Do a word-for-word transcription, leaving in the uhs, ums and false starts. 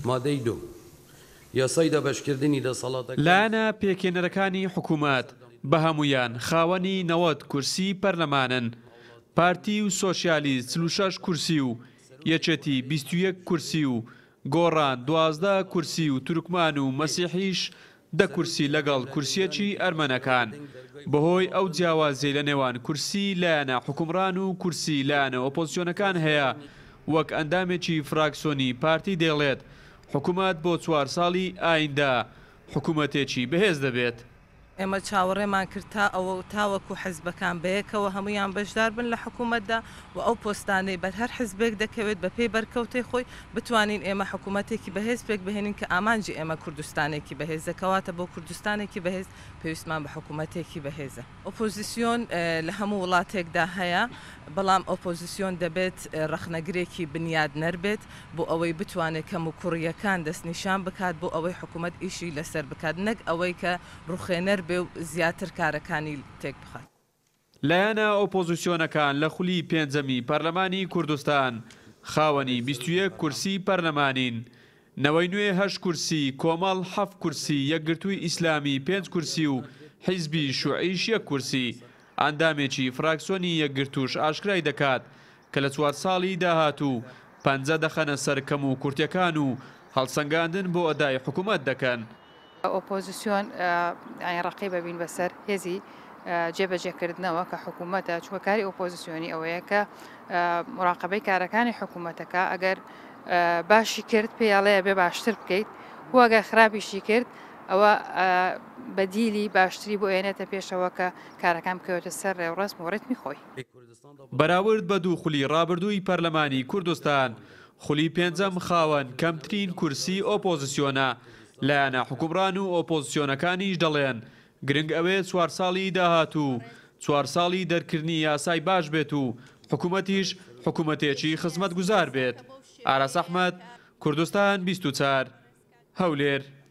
مادەی دوو یاسای دابەشکردنی دەسەڵاتەکان لایەنە پێکێنەرەکانی حکوومەت بە هەمویان خاوەنی نەوەت کورسی پەرلەمانن. پارتی و سۆشیالیست چل و شەش کورسی و یەکێتی بیست و یەک کورسی و گۆڕان دوازدە کورسی و تورکمان و مەسیحیش دە کورسی لەگەڵ کورسیەکی ئەرمەنەکان. بەهۆی ئەو جیاوازەی لە نێوان کورسی لایەنە حکومڕان و کورسی لایەنە ئۆپۆزیسیۆنەکان هەیە، وەک ئەندامێکی فراکسیۆنی پارتی دەڵێت حکوومەت بۆ چوار ساڵی ئایندا حکوومەتێکی بەهێز دەبێت. ئێمە چاوەڕێمان کرد تا ئەوە تاوەکو حزبەکان بەیەکەوە هەمویان بەشدار بن لە حکوومەتدا و ئەو پۆستانەی بەر هەر حزبێک دەکەوێت بە پێی بەرکەوتەی خۆی بتوانین ئێمە حکوومەتێکی بەهێز پێک بهێنین کە ئامانجی ئێمە کوردستانێکی بەهێز دەکەواتە بۆ کوردستانێکی بەهێز پێویستمان بە حکوومەتێکی بەهێزە. ئۆپۆزیسیۆن لە هەموو وڵاتێکدا هەیە، بەڵام ئۆپۆزیسیۆن دەبێت ڕەخنەگرێکی بنیاد نەربێت بۆ ئەوەی بتوانێت کەم و کوڕیەکان دەستنیشان بکات بۆ ئەوەی حکوومەت ئیشی لەسەر بکات، نەک ئەوەی کە ڕوخێنەر بێ و زیاتر کارەکانی تێک بخات. لایەنە ئۆپۆزیسیۆنەکان لە خولی پێنجەمی پەرلەمانی کوردستان خاوەنی بیست و یەک کورسی پەرلەمانین. نەوەی نوێ هەشت کورسی، کۆمەڵ حەفت کورسی، یەکگرتووی ئیسلامی پێنج کورسی و حیزبی شوعیش یەک کورسی. ئەندامێکی فراکسیۆنی یەکگرتووش ئاشکرای دەکات کە لە چوار ساڵی داهاتوو پەنجە دەخەنە سەر کەم و کورتەکان و هەڵسەنگاندن بۆ ئەدای حکوومەت دەکەن. ئۆپۆزیسیۆن ڕقی ببین بەسەر هێزی جێبەجێکردنەوە کە حکوومەتە، چوە کاری ئۆپۆزیسیۆنی ئەوەیە کە مراقبەی کارەکانی حکوومەتەکە ئەگەر باشی کرد پێیاڵەیە بێ باشتر بکەیت، و ئەگەر خراپیشی کرد ئەوە بەدیلی باشتری بۆ ئێنێتە پێشەوە کە کارەکان بکەوێتە سەر ڕێوڕسم و ڕێتمی خۆی. بەراورد بە دوو خولی ڕابردووی پەرلەمانی کوردستان، خولی پێنجەم خاوەن کەمترین کورسی ئۆپۆزیسیۆنە. لایەنە حکومڕان و ئۆپۆزیسیۆنەکانیش دەڵێن گرنگ ئەوێ چوار ساڵی داهاتوو چوار ساڵی دەرکردنی یاسای باش بێت و حکوومەتیش حکوومەتێکی خزمەتگوزار بێت. ئاراس ئەحمەد، کوردستان بیست و چوار، هەولێر.